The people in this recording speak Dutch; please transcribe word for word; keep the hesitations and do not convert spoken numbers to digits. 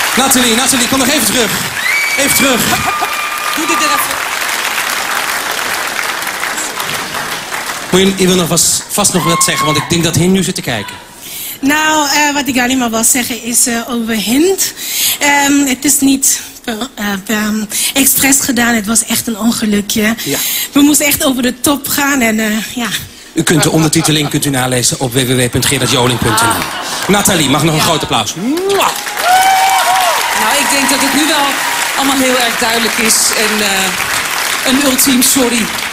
Nathalie, Nathalie, kom nog even terug. Even terug. Doe dit er even. Moet je, je wil nog vast, vast nog wat zeggen, want ik denk dat Hin nu zit te kijken. Nou, uh, wat ik alleen maar wil zeggen is uh, over Hind. Um, het is niet per, uh, per expres gedaan, het was echt een ongelukje. Ja. We moesten echt over de top gaan en uh, ja... U kunt de ondertiteling kunt u nalezen op w w w punt gerard joling punt n l. Nathalie, mag nog een ja. groot applaus. Nou, ik denk dat het nu wel allemaal heel erg duidelijk is. En uh, een ultiem sorry